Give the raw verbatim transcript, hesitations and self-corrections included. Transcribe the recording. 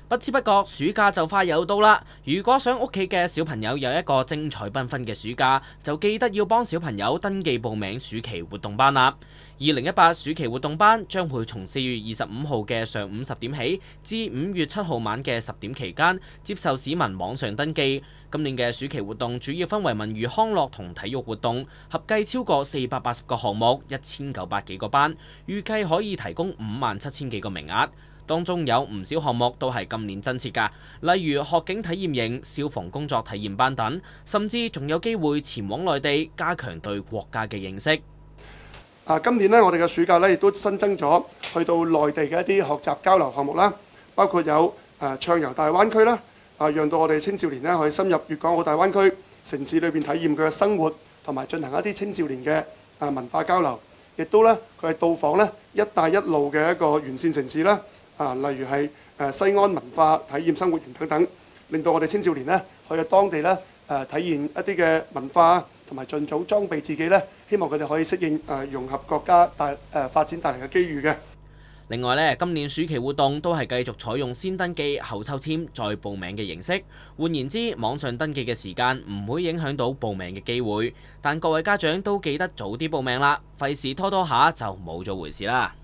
不知不覺暑假就快又到啦！如果想屋企嘅小朋友有一個精彩繽紛嘅暑假，就記得要幫小朋友登記報名暑期活動班啦。二零一八暑期活動班將會從四月二十五號嘅上午十點起，至五月七號晚嘅十點期間，接受市民網上登記。今年嘅暑期活動主要分為文娛康樂同體育活動，合計超過四百八十個項目，一千九百幾個班，預計可以提供五萬七千幾個名額。當中有唔少項目都係今年增設㗎，例如學警體驗營、消防工作體驗班等，甚至仲有機會前往內地加強對國家嘅認識。 啊，今年呢，我哋嘅暑假呢亦都新增咗去到內地嘅一啲學習交流項目啦，包括有誒暢遊大灣區啦，啊，讓到我哋青少年呢可以深入粵港澳大灣區城市裏邊體驗佢嘅生活，同埋進行一啲青少年嘅啊文化交流，亦都呢，佢係到訪呢一帶一路嘅一個完善城市啦。啊，例如係誒西安文化體驗生活園等等，令到我哋青少年呢去到當地呢誒體驗一啲嘅文化，同埋盡早裝備自己呢，希望佢哋可以適應誒融合國家大誒發展帶嚟嘅機遇嘅。 另外呢，今年暑期活動都係繼續採用先登記後抽籤再報名嘅形式。換言之，網上登記嘅時間唔會影響到報名嘅機會，但各位家長都記得早啲報名啦，費事拖拖下就冇咗回事啦。